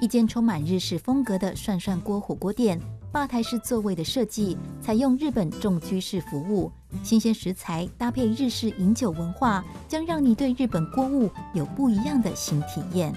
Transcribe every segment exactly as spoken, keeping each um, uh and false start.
一间充满日式风格的涮涮锅火锅店，吧台式座位的设计采用日本重居式服务，新鲜食材搭配日式饮酒文化，将让你对日本锅物有不一样的新体验。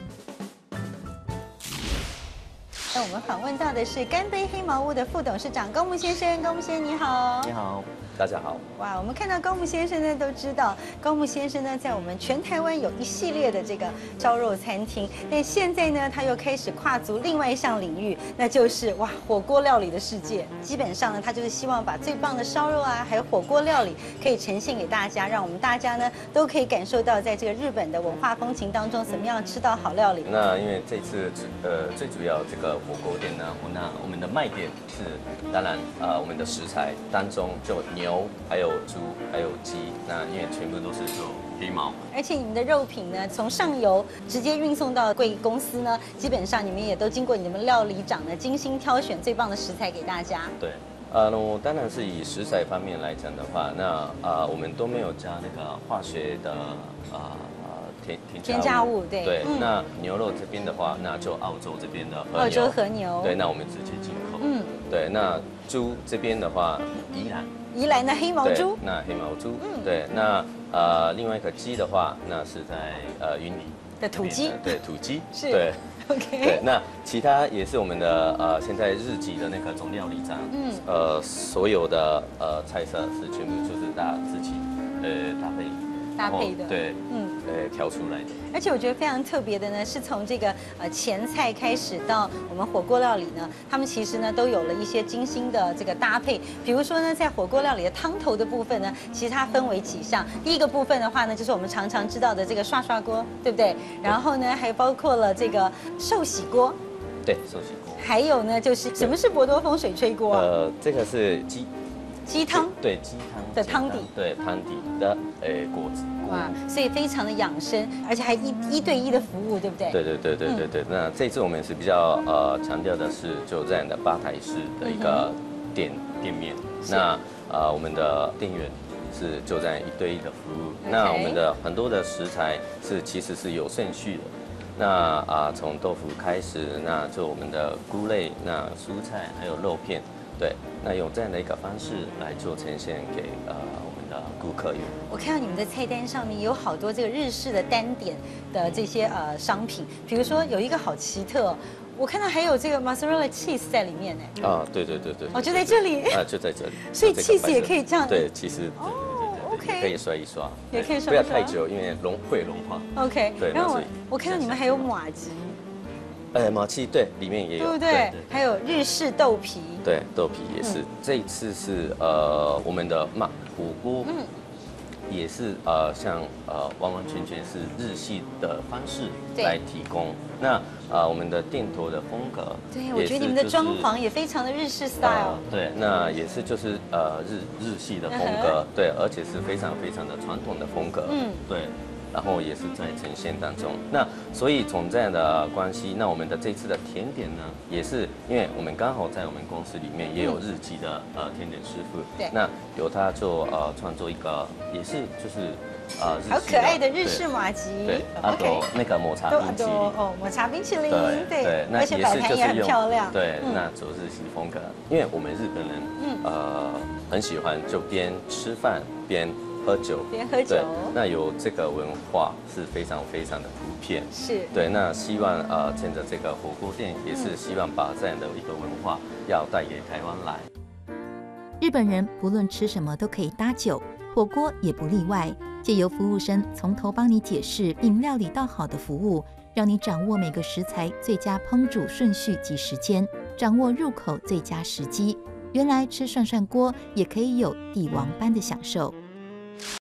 那我们访问到的是干杯黑毛屋的副董事长高木先生，高木先生你好。 你好，大家好。 哇，我们看到高木先生呢，都知道高木先生呢，在我们全台湾有一系列的这个烧肉餐厅，但现在呢，他又开始跨足另外一项领域，那就是哇火锅料理的世界。基本上呢，他就是希望把最棒的烧肉啊，还有火锅料理可以呈现给大家，让我们大家呢都可以感受到在这个日本的文化风情当中，怎么样吃到好料理。 那因为这次呃最主要这个火锅店呢，那我们的卖点是，当然呃我们的食材当中就牛还有猪还有鸡，那因为全部都是做黑毛， 而且你们的肉品呢，从上游直接运送到贵公司呢，基本上你们也都经过你们料理长呢精心挑选最棒的食材给大家。 对。呃，那当然是以食材方面来讲的话，那呃我们都没有加那个化学的呃添添加物，对。 对，嗯、那牛肉这边的话，那就澳洲这边的和牛。 澳洲和牛。 对，那我们直接进口。嗯。对，那猪这边的话，宜兰。 宜兰的黑毛猪。 那黑毛猪。嗯。对，那呃另外一个鸡的话，那是在呃云林的土鸡。 对，土鸡。 是。 对。 OK。 对，那其他也是我们的呃现在日籍的那个总料理长。嗯。呃，所有的呃菜色是全部就是大家自己呃搭配。 搭配的， 对，嗯，呃，调出来的。 而且我觉得非常特别的呢，是从这个呃前菜开始到我们火锅料理呢，他们其实呢都有了一些精心的这个搭配。比如说呢，在火锅料理的汤头的部分呢，其实它分为几项。第一个部分的话呢，就是我们常常知道的这个涮涮锅，对不对？然后呢，还包括了这个寿喜锅。 对，寿喜锅。 还有呢，就是什么是博多风水吹锅？ 呃，这个是鸡。 鸡汤， 对鸡汤的汤底， 对汤底的诶果子， 哇，所以非常的养生，而且还一一对一的服务，对不对？ 对对对对对对。嗯、那这次我们是比较呃强调的是就这样的吧台式的一个店、嗯、店面，那呃我们的店员是就这样一对一的服务， okay. 那我们的很多的食材是其实是有顺序的。那啊，从、呃、豆腐开始，那就我们的菇类，那蔬菜还有肉片。对，那用这样的一个方式来做呈现给呃我们的顾客用。 我看到你们的菜单上面有好多这个日式的单点的这些呃商品，比如说有一个好奇特，我看到还有这个 mozzarella cheese 在里面呢。 啊，对对对对。 哦，就在这里。 啊，就在这里。 所以 cheese 也可以这样。 对，其实。 哦 ，OK。 可以刷一刷。 也可以刷。 不要太久，因为融会融化。 OK。 对。 然后我我看到你们还有马吉。 呃，马奇对，里面也有， 对不对？还有日式豆皮， 对，豆皮也是。这一次是呃我们的马火锅，嗯，也是呃像呃完完全全是日系的方式来提供。那呃我们的店头的风格， 对，我觉得你们的装潢也非常的日式 style。 对，那也是就是呃日日系的风格，对，而且是非常非常的传统的风格，嗯，对。然后也是在呈现当中，那所以从这样的关系，那我们的这次的甜点呢，也是因为我们刚好在我们公司里面也有日籍的呃甜点师傅，对，那由他做呃创作一个，也是就是呃好可爱的日式麻吉， 对，啊都那个抹茶冰淇淋， 哦抹茶冰淇淋， 对对，那而且摆盘也很漂亮， 对，那走日系风格，因为我们日本人嗯呃很喜欢就边吃饭边。喝酒， 边喝酒， 那有这个文化是非常非常的普遍， 是对。那希望呃，趁着这个火锅店，也是希望把这样的一个文化要带给台湾来。 日本人不论吃什么都可以搭酒，火锅也不例外。借由服务生从头帮你解释并料理到好的服务，让你掌握每个食材最佳烹煮顺序及时间，掌握入口最佳时机。原来吃涮涮锅也可以有帝王般的享受。